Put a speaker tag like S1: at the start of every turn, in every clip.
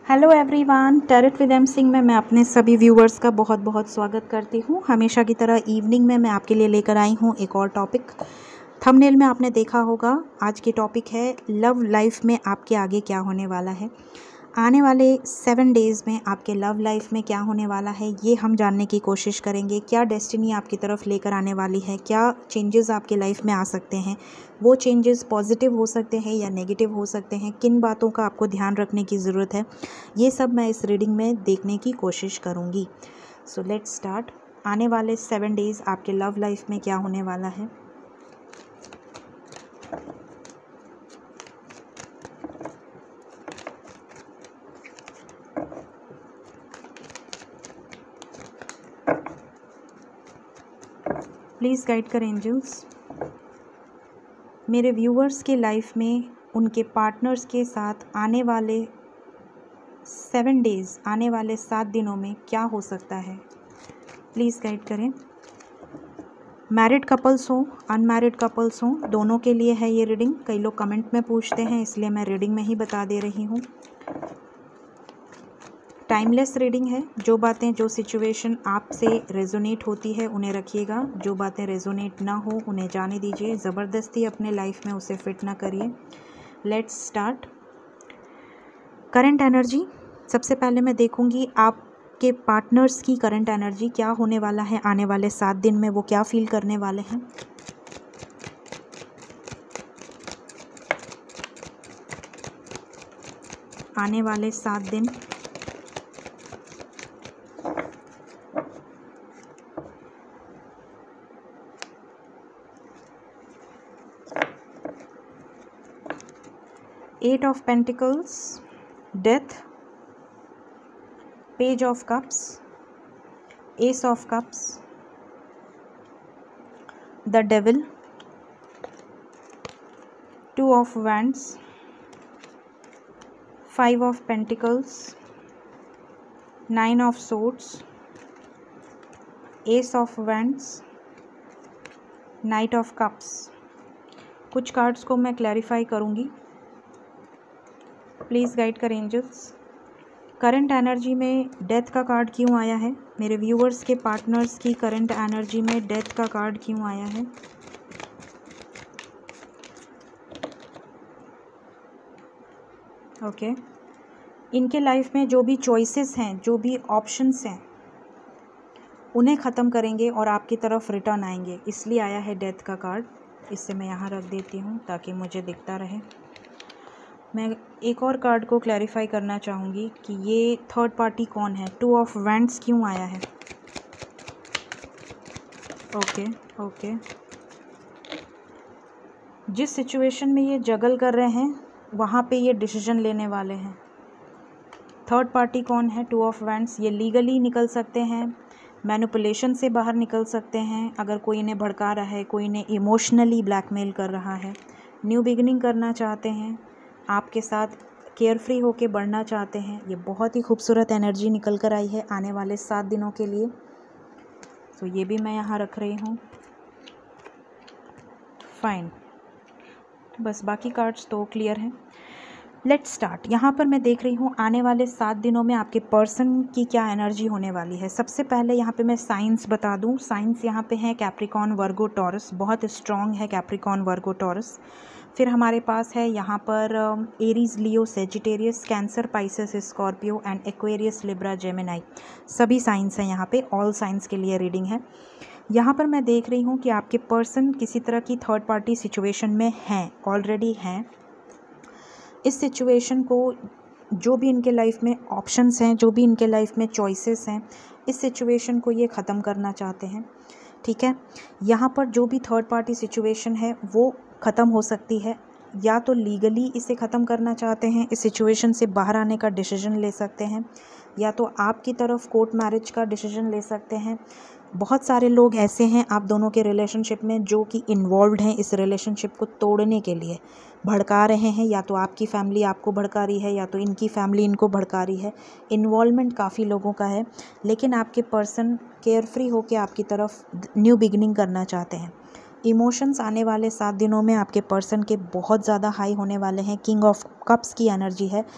S1: Hello everyone, tarot with M Singh में मैं अपने सभी व्यूवर्स का बहुत बहुत स्वागत करती हूँ। हमेशा की तरह इवनिंग में मैं आपके लिए लेकर आई हूँ एक और टॉपिक। थंबनेल में आपने देखा होगा, आज की टॉपिक है लव लाइफ में आपके आगे क्या होने वाला है। आने वाले 7 डेज़ में आपके लव लाइफ में क्या होने वाला है ये हम जानने की कोशिश करेंगे। क्या डेस्टिनी आपकी तरफ लेकर आने वाली है, क्या चेंजेस आपके लाइफ में आ सकते हैं, वो चेंजेस पॉजिटिव हो सकते हैं या नेगेटिव हो सकते हैं, किन बातों का आपको ध्यान रखने की ज़रूरत है, ये सब मैं इस रीडिंग में देखने की कोशिश करूँगी। So let's start. आने वाले 7 डेज़ आपके लव लाइफ में क्या होने वाला है। प्लीज़ गाइड कर एंजल्स। मेरे व्यूअर्स के लाइफ में उनके पार्टनर्स के साथ आने वाले 7 डेज़, आने वाले 7 दिनों में क्या हो सकता है, प्लीज़ गाइड करें। मैरिड कपल्स हो, अनमैरिड कपल्स हो, दोनों के लिए है ये रीडिंग। कई लोग कमेंट में पूछते हैं, इसलिए मैं रीडिंग में ही बता दे रही हूँ। टाइमलेस रीडिंग है। जो बातें, जो सिचुएशन आपसे रेजोनेट होती है उन्हें रखिएगा, जो बातें रेजोनेट ना हो उन्हें जाने दीजिए। ज़बरदस्ती अपने लाइफ में उसे फिट ना करिए। Let's start. Current energy. सबसे पहले मैं देखूंगी आपके पार्टनर्स की करंट एनर्जी क्या होने वाला है आने वाले 7 दिन में, वो क्या फील करने वाले हैं। आने वाले 7 दिन eight of pentacles, death, page of cups, ace of cups, the devil, 2 of wands, 5 of pentacles, 9 of swords, ace of wands, knight of cups. कुछ कार्ड्स को मैं क्लैरिफाई करूँगी, प्लीज़ गाइड कर एंजल्स। करंट एनर्जी में death का card क्यों आया है? मेरे व्यूअर्स के पार्टनर्स की करंट एनर्जी में डेथ का कार्ड क्यों आया है? ओके। इनके लाइफ में जो भी चॉइसेस हैं, जो भी ऑप्शंस हैं, उन्हें ख़त्म करेंगे और आपकी तरफ रिटर्न आएंगे, इसलिए आया है डेथ का कार्ड। इससे मैं यहाँ रख देती हूँ ताकि मुझे दिखता रहे। मैं एक और कार्ड को क्लैरिफाई करना चाहूँगी कि ये थर्ड पार्टी कौन है। 2 ऑफ वैंड्स क्यों आया है? ओके। जिस सिचुएशन में ये जगल कर रहे हैं वहाँ पे ये डिसीजन लेने वाले हैं। थर्ड पार्टी कौन है? 2 ऑफ वैंड्स। ये लीगली निकल सकते हैं, मैनिपुलेशन से बाहर निकल सकते हैं। अगर कोई इन्हें भड़का रहा है, कोई इन्हें इमोशनली ब्लैकमेल कर रहा है, न्यू बिगिनिंग करना चाहते हैं, आपके साथ केयर फ्री होके बढ़ना चाहते हैं, ये बहुत ही खूबसूरत एनर्जी निकल कर आई है आने वाले 7 दिनों के लिए। तो ये भी मैं यहाँ रख रही हूँ। फाइन, बस बाकी कार्ड्स तो क्लियर हैं। Let's start. यहाँ पर मैं देख रही हूँ आने वाले 7 दिनों में आपके पर्सन की क्या एनर्जी होने वाली है। सबसे पहले यहाँ पे मैं साइंस बता दूँ। साइंस यहाँ पे है कैप्रिकॉर्न, वर्गो, टॉरस, बहुत स्ट्रॉन्ग है कैप्रिकॉर्न, वर्गो, टॉरस। फिर हमारे पास है यहाँ पर Aries, Leo, Sagittarius, Cancer, Pisces, Scorpio and Aquarius, Libra, Gemini. सभी साइंस हैं यहाँ पे, ऑल साइंस के लिए रीडिंग है। यहाँ पर मैं देख रही हूँ कि आपके पर्सन किसी तरह की थर्ड पार्टी सिचुएशन में हैं, ऑलरेडी हैं। इस सिचुएशन को, जो भी इनके लाइफ में ऑप्शंस हैं, जो भी इनके लाइफ में चॉइसेस हैं, इस सिचुएशन को ये ख़त्म करना चाहते हैं। ठीक है, यहाँ पर जो भी थर्ड पार्टी सिचुएशन है वो ख़त्म हो सकती है। या तो लीगली इसे ख़त्म करना चाहते हैं, इस सिचुएशन से बाहर आने का डिसीजन ले सकते हैं, या तो आपकी तरफ कोर्ट मैरिज का डिसीजन ले सकते हैं। बहुत सारे लोग ऐसे हैं आप दोनों के रिलेशनशिप में जो कि इन्वॉल्व हैं इस रिलेशनशिप को तोड़ने के लिए, भड़का रहे हैं। या तो आपकी फैमिली आपको भड़का रही है, या तो इनकी फैमिली इनको भड़का रही है। इन्वॉल्वमेंट काफ़ी लोगों का है, लेकिन आपके पर्सन केयर फ्री होकर आपकी तरफ न्यू बिगिनिंग करना चाहते हैं। इमोशंस आने वाले 7 दिनों में आपके पर्सन के बहुत ज़्यादा हाई होने वाले हैं। किंग ऑफ कप्स की एनर्जी है।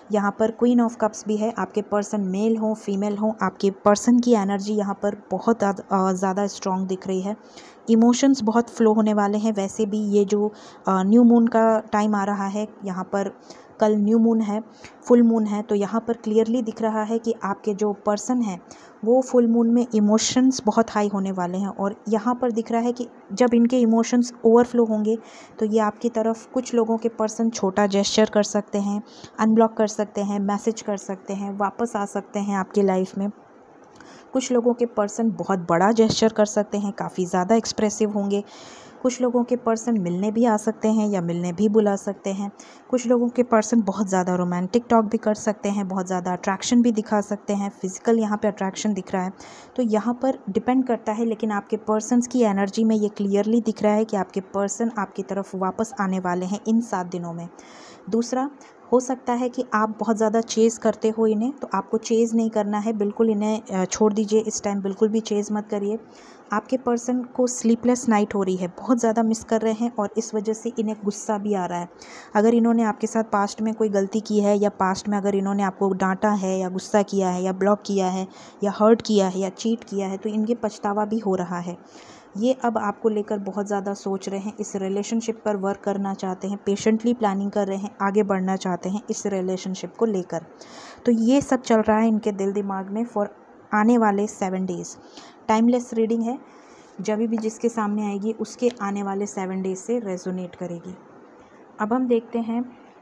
S1: यहाँ पर क्वीन ऑफ कप्स भी है। आपके पर्सन मेल हो फीमेल हो, आपके पर्सन की एनर्जी यहाँ पर बहुत ज़्यादा स्ट्रॉन्ग दिख रही है। इमोशंस बहुत फ्लो होने वाले हैं। वैसे भी ये जो न्यू मून का टाइम आ रहा है, यहाँ पर कल न्यू मून है, फुल मून है, तो यहाँ पर क्लियरली दिख रहा है कि आपके जो पर्सन हैं वो फुल मून में इमोशंस बहुत हाई होने वाले हैं। और यहाँ पर दिख रहा है कि जब इनके इमोशंस ओवरफ्लो होंगे तो ये आपकी तरफ कुछ लोगों के पर्सन छोटा जेस्चर कर सकते हैं, अनब्लॉक कर सकते हैं, मैसेज कर सकते हैं, वापस आ सकते हैं आपकी लाइफ में। कुछ लोगों के पर्सन बहुत बड़ा जेस्चर कर सकते हैं, काफ़ी ज़्यादा एक्सप्रेसिव होंगे। कुछ लोगों के पर्सन मिलने भी आ सकते हैं या मिलने भी बुला सकते हैं। कुछ लोगों के पर्सन बहुत ज़्यादा रोमांटिक टॉक भी कर सकते हैं, बहुत ज़्यादा अट्रैक्शन भी दिखा सकते हैं। फिजिकल यहाँ पे अट्रैक्शन दिख रहा है, तो यहाँ पर डिपेंड करता है। लेकिन आपके पर्सन्स की एनर्जी में ये क्लियरली दिख रहा है कि आपके पर्सन आपकी तरफ वापस आने वाले हैं इन 7 दिनों में। दूसरा, हो सकता है कि आप बहुत ज़्यादा चेज़ करते हो इन्हें, तो आपको चेज़ नहीं करना है, बिल्कुल इन्हें छोड़ दीजिए इस टाइम, बिल्कुल भी चेज़ मत करिए। आपके पर्सन को स्लीपलेस नाइट हो रही है, बहुत ज़्यादा मिस कर रहे हैं और इस वजह से इन्हें गुस्सा भी आ रहा है। अगर इन्होंने आपके साथ पास्ट में कोई गलती की है या पास्ट में अगर इन्होंने आपको डांटा है या गुस्सा किया है या ब्लॉक किया है या हर्ट किया है या चीट किया है, तो इनके पछतावा भी हो रहा है। ये अब आपको लेकर बहुत ज़्यादा सोच रहे हैं, इस रिलेशनशिप पर वर्क करना चाहते हैं, पेशेंटली प्लानिंग कर रहे हैं, आगे बढ़ना चाहते हैं इस रिलेशनशिप को लेकर। तो ये सब चल रहा है इनके दिल दिमाग में फॉर आने वाले 7 डेज़। टाइमलेस रीडिंग है, जब भी जिसके सामने आएगी उसके आने वाले 7 डेज से रेजोनेट करेगी। अब हम देखते हैं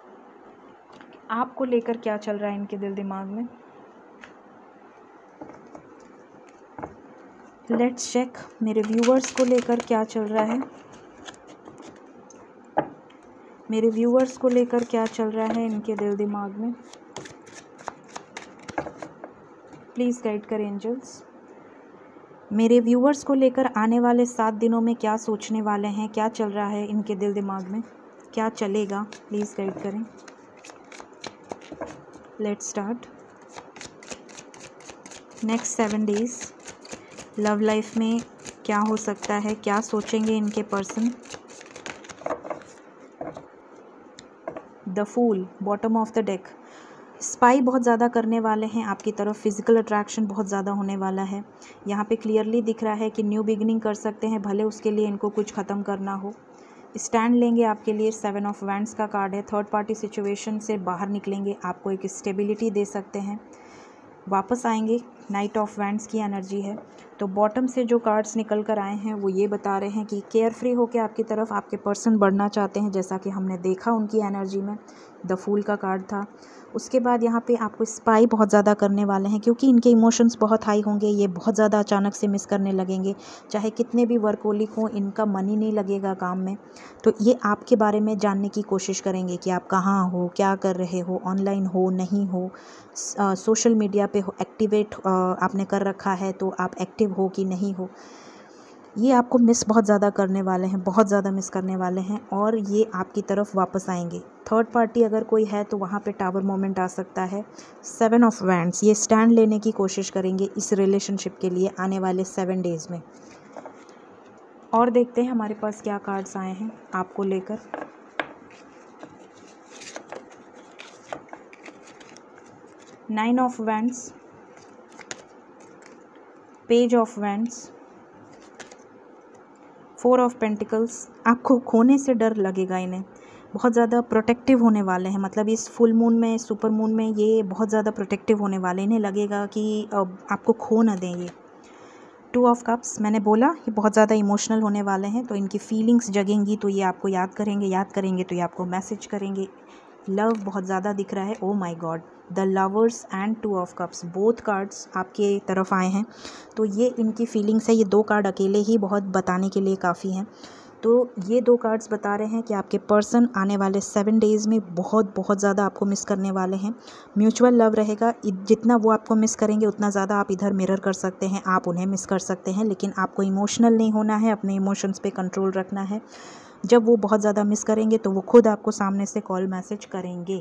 S1: आपको लेकर क्या चल रहा है इनके दिल दिमाग में। लेट्स चेक मेरे व्यूअर्स को लेकर क्या चल रहा है, मेरे व्यूअर्स को लेकर क्या चल रहा है इनके दिल दिमाग में। प्लीज़ गाइड कर एंजल्स। मेरे व्यूअर्स को लेकर आने वाले 7 दिनों में क्या सोचने वाले हैं, क्या चल रहा है इनके दिल दिमाग में, क्या चलेगा, प्लीज़ गाइड करें। Let's start. Next 7 days love life में क्या हो सकता है, क्या सोचेंगे इनके person. The fool, bottom of the deck. Spy बहुत ज़्यादा करने वाले हैं आपकी तरफ, फिजिकल अट्रैक्शन बहुत ज़्यादा होने वाला है। यहाँ पे क्लियरली दिख रहा है कि न्यू बिगिनिंग कर सकते हैं, भले उसके लिए इनको कुछ ख़त्म करना हो। स्टैंड लेंगे आपके लिए, 7 ऑफ वैंड्स का कार्ड है। थर्ड पार्टी सिचुएशन से बाहर निकलेंगे, आपको एक स्टेबिलिटी दे सकते हैं, वापस आएंगे। नाइट ऑफ वैंड्स की एनर्जी है। तो बॉटम से जो कार्ड्स निकल कर आए हैं वो ये बता रहे हैं कि केयर फ्री होकर आपकी तरफ आपके पर्सन बढ़ना चाहते हैं, जैसा कि हमने देखा उनकी एनर्जी में द फूल का कार्ड था। उसके बाद यहाँ पे आपको स्पाई बहुत ज़्यादा करने वाले हैं, क्योंकि इनके इमोशंस बहुत हाई होंगे, ये बहुत ज़्यादा अचानक से मिस करने लगेंगे। चाहे कितने भी वर्कोलिक हों, इनका मन ही नहीं लगेगा काम में। तो ये आपके बारे में जानने की कोशिश करेंगे कि आप कहाँ हो, क्या कर रहे हो, ऑनलाइन हो नहीं हो, सोशल मीडिया पे हो, एक्टिवेट आपने कर रखा है तो आप एक्टिव हो कि नहीं हो। ये आपको मिस बहुत ज़्यादा करने वाले हैं, बहुत ज़्यादा मिस करने वाले हैं, और ये आपकी तरफ वापस आएंगे। थर्ड पार्टी अगर कोई है तो वहाँ पे टावर मोमेंट आ सकता है। 7 ऑफ वैंड्स, ये स्टैंड लेने की कोशिश करेंगे इस रिलेशनशिप के लिए आने वाले 7 डेज़ में। और देखते हैं हमारे पास क्या कार्ड्स आए हैं आपको लेकर। Nine of wands, page of wands, 4 of pentacles. आपको खोने से डर लगेगा इन्हें, बहुत ज़्यादा प्रोटेक्टिव होने वाले हैं। मतलब इस फुल मून में, सुपर मून में ये बहुत ज़्यादा प्रोटेक्टिव होने वाले हैं। इन्हें लगेगा कि आपको खो ना दें ये। 2 ऑफ कप्स, मैंने बोला ये बहुत ज़्यादा इमोशनल होने वाले हैं, तो इनकी फीलिंग्स जगेंगी तो ये आपको याद करेंगे तो ये आपको मैसेज करेंगे। लव बहुत ज़्यादा दिख रहा है। Oh my god, the lovers and 2 of cups, both cards आपके तरफ आए हैं। तो ये इनकी फीलिंग्स है। ये 2 कार्ड अकेले ही बहुत बताने के लिए काफ़ी हैं। तो ये 2 कार्ड्स बता रहे हैं कि आपके पर्सन आने वाले 7 डेज़ में बहुत ज़्यादा आपको मिस करने वाले हैं। म्यूचुअल लव रहेगा, जितना वो आपको मिस करेंगे उतना ज़्यादा आप इधर मिरर कर सकते हैं, आप उन्हें मिस कर सकते हैं। लेकिन आपको इमोशनल नहीं होना है, अपने इमोशंस पे कंट्रोल रखना है। जब वो बहुत ज़्यादा मिस करेंगे तो वो खुद आपको सामने से कॉल मैसेज करेंगे।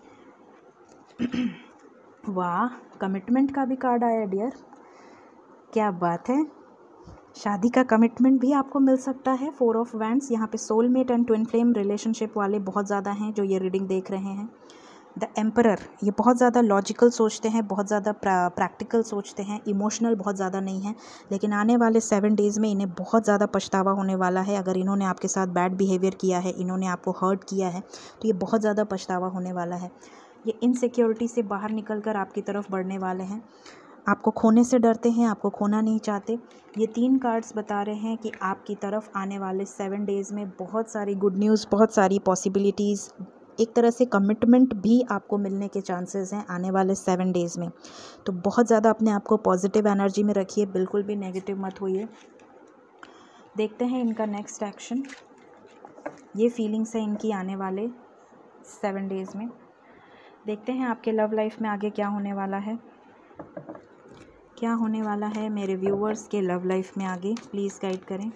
S1: वाह, कमिटमेंट का भी कार्ड आया डियर, क्या बात है। शादी का कमिटमेंट भी आपको मिल सकता है। 4 ऑफ वैंड्स, यहाँ पे soulmate and twin flame relationship वाले बहुत ज़्यादा हैं जो ये रीडिंग देख रहे हैं। द एम्परर, ये बहुत ज़्यादा लॉजिकल सोचते हैं, बहुत ज़्यादा प्रैक्टिकल सोचते हैं, इमोशनल बहुत ज़्यादा नहीं है, लेकिन आने वाले 7 डेज़ में इन्हें बहुत ज़्यादा पछतावा होने वाला है। अगर इन्होंने आपके साथ बैड बिहेवियर किया है, इन्होंने आपको हर्ट किया है, तो ये बहुत ज़्यादा पछतावा होने वाला है। ये इनसिक्योरिटी से बाहर निकल कर आपकी तरफ बढ़ने वाले हैं। आपको खोने से डरते हैं, आपको खोना नहीं चाहते। ये 3 कार्ड्स बता रहे हैं कि आपकी तरफ आने वाले 7 डेज़ में बहुत सारी गुड न्यूज़, बहुत सारी पॉसिबिलिटीज़, एक तरह से कमिटमेंट भी आपको मिलने के चांसेस हैं आने वाले 7 डेज़ में। तो बहुत ज़्यादा अपने आप को पॉजिटिव एनर्जी में रखिए, बिल्कुल भी नेगेटिव मत होइए। देखते हैं इनका नेक्स्ट एक्शन। ये फीलिंग्स है इनकी आने वाले 7 डेज़ में। देखते हैं आपके लव लाइफ में आगे क्या होने वाला है, क्या होने वाला है मेरे व्यूवर्स के लव लाइफ में आगे। प्लीज़ गाइड करें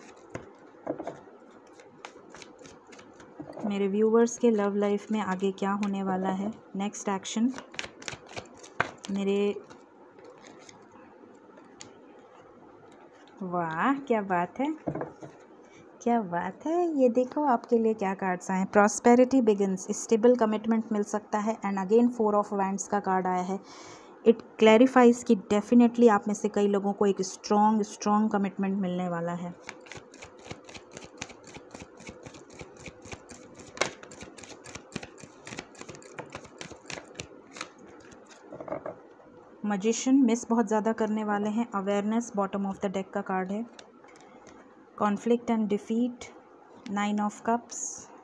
S1: मेरे व्यूवर्स के लव लाइफ में आगे क्या होने वाला है। नेक्स्ट एक्शन मेरे, वाह क्या बात है, क्या बात है। ये देखो आपके लिए क्या कार्ड्स आए हैं। प्रॉस्पेरिटी बिगिंस, स्टेबल कमिटमेंट मिल सकता है। एंड अगेन 4 ऑफ वैंड्स का कार्ड आया है। इट क्लैरिफाइज कि डेफिनेटली आप में से कई लोगों को एक स्ट्रॉन्ग कमिटमेंट मिलने वाला है। मजिशियन, मिस बहुत ज़्यादा करने वाले हैं। Awareness, bottom of the deck का कार्ड है। Conflict and defeat, 9 of cups,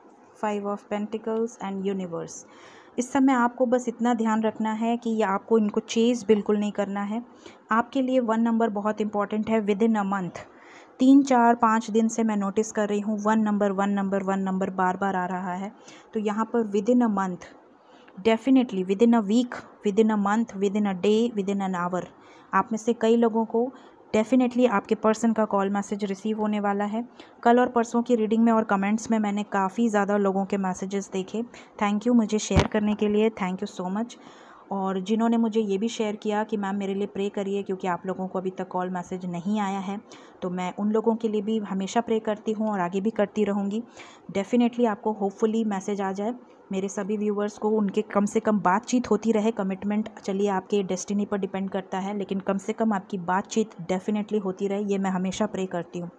S1: 5 of pentacles and universe. इस समय आपको बस इतना ध्यान रखना है कि आपको इनको चेज़ बिल्कुल नहीं करना है। आपके लिए 1 नंबर बहुत इंपॉर्टेंट है। विद इन अ मंथ, 3, 4, 5 दिन से मैं नोटिस कर रही हूँ 1 नंबर बार बार आ रहा है। तो यहाँ पर within a month, definitely within a week, within a month, within a day, within an hour, आप में से कई लोगों को डेफिनेटली आपके पर्सन का कॉल मैसेज रिसीव होने वाला है। कल और परसों की रीडिंग में और कमेंट्स में मैंने काफ़ी ज़्यादा लोगों के मैसेजेस देखे। थैंक यू मुझे शेयर करने के लिए, थैंक यू सो मच। और जिन्होंने मुझे ये भी शेयर किया कि मैम मेरे लिए प्रे करिए क्योंकि आप लोगों को अभी तक कॉल मैसेज नहीं आया है, तो मैं उन लोगों के लिए भी हमेशा प्रे करती हूँ और आगे भी करती रहूँगी। डेफिनेटली आपको होपफुली मैसेज आ जाए। मेरे सभी व्यूवर्स को उनके कम से कम बातचीत होती रहे। कमिटमेंट चलिए आपके डेस्टिनी पर डिपेंड करता है, लेकिन कम से कम आपकी बातचीत डेफिनेटली होती रहे, ये मैं हमेशा प्रे करती हूँ।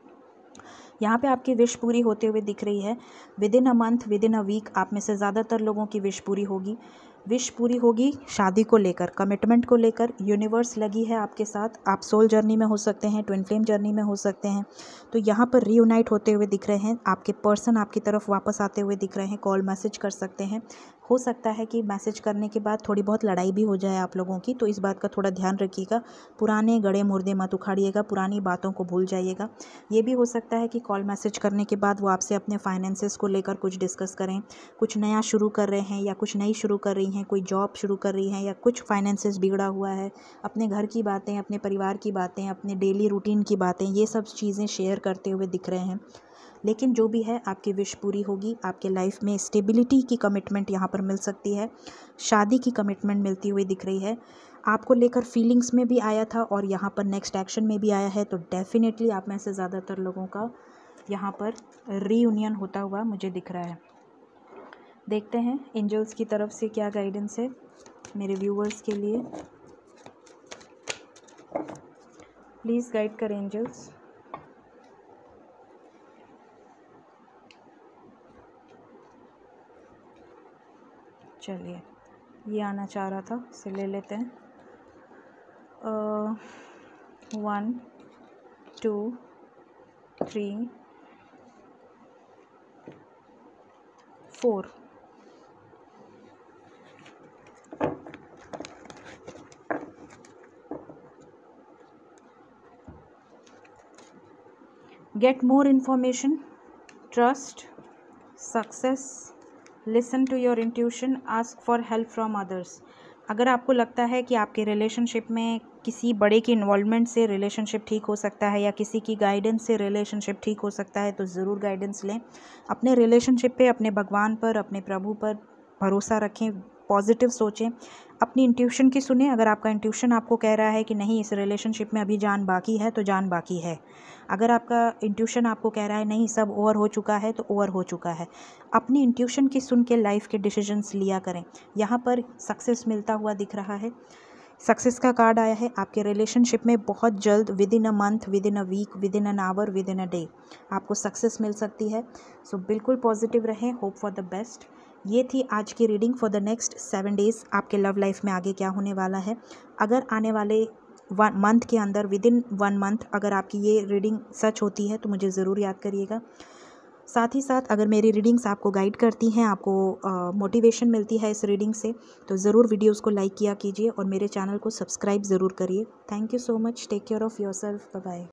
S1: यहाँ पे आपकी विश पूरी होते हुए दिख रही है। Within a month, within a week, आप में से ज़्यादातर लोगों की विश पूरी होगी। विश पूरी होगी शादी को लेकर, कमिटमेंट को लेकर। यूनिवर्स लगी है आपके साथ। आप सोल जर्नी में हो सकते हैं, ट्विन फ्लेम जर्नी में हो सकते हैं। तो यहाँ पर रीयूनाइट होते हुए दिख रहे हैं। आपके पर्सन आपकी तरफ वापस आते हुए दिख रहे हैं। कॉल मैसेज कर सकते हैं। हो सकता है कि मैसेज करने के बाद थोड़ी बहुत लड़ाई भी हो जाए आप लोगों की, तो इस बात का थोड़ा ध्यान रखिएगा। पुराने गड़े मुर्दे मत उखाड़िएगा, पुरानी बातों को भूल जाइएगा। ये भी हो सकता है कि कॉल मैसेज करने के बाद वो आपसे अपने फाइनेंसेस को लेकर कुछ डिस्कस करें। कुछ नया शुरू कर रहे हैं या कुछ नई शुरू कर रही हैं, कोई जॉब शुरू कर रही हैं या कुछ फाइनेंसेस बिगड़ा हुआ है, अपने घर की बातें, अपने परिवार की बातें, अपने डेली रूटीन की बातें, ये सब चीज़ें शेयर करते हुए दिख रहे हैं। लेकिन जो भी है आपकी विश पूरी होगी। आपके लाइफ में स्टेबिलिटी की कमिटमेंट यहाँ पर मिल सकती है। शादी की कमिटमेंट मिलती हुई दिख रही है। आपको लेकर फीलिंग्स में भी आया था और यहाँ पर नेक्स्ट एक्शन में भी आया है। तो डेफिनेटली आप में से ज़्यादातर लोगों का यहाँ पर रीयूनियन होता हुआ मुझे दिख रहा है। देखते हैं एंजल्स की तरफ से क्या गाइडेंस है मेरे व्यूवर्स के लिए। प्लीज़ गाइड करें एंजल्स। चलिए, ये आना चाह रहा था, इसे ले लेते हैं। 1 2 3 4। Get more information, trust, success, listen to your intuition, ask for help from others. अगर आपको लगता है कि आपके रिलेशनशिप में किसी बड़े की इन्वॉल्वमेंट से रिलेशनशिप ठीक हो सकता है या किसी की गाइडेंस से रिलेशनशिप ठीक हो सकता है, तो ज़रूर गाइडेंस लें। अपने रिलेशनशिप पे, अपने भगवान पर, अपने प्रभु पर भरोसा रखें, पॉजिटिव सोचें, अपनी इंट्यूशन की सुने। अगर आपका इंट्यूशन आपको कह रहा है कि नहीं इस रिलेशनशिप में अभी जान बाकी है तो जान बाकी है। अगर आपका इंट्यूशन आपको कह रहा है नहीं सब ओवर हो चुका है तो ओवर हो चुका है। अपनी इंट्यूशन की सुन के लाइफ के डिसीजंस लिया करें। यहाँ पर सक्सेस मिलता हुआ दिख रहा है, सक्सेस का कार्ड आया है। आपके रिलेशनशिप में बहुत जल्द, within a month, within a week, within an hour, within a day आपको सक्सेस मिल सकती है। सो बिल्कुल पॉजिटिव रहें, होप फॉर द बेस्ट। ये थी आज की reading for the next 7 days. आपके लव लाइफ में आगे क्या होने वाला है। अगर आने वाले 1 मंथ के अंदर, विद इन 1 मंथ अगर आपकी ये रीडिंग सच होती है तो मुझे ज़रूर याद करिएगा। साथ ही साथ अगर मेरी रीडिंग्स आपको गाइड करती हैं, आपको मोटिवेशन मिलती है इस रीडिंग से, तो ज़रूर वीडियोस को लाइक किया कीजिए और मेरे चैनल को सब्सक्राइब ज़रूर करिए। Thank you so much. Take care of yourself. Bye bye.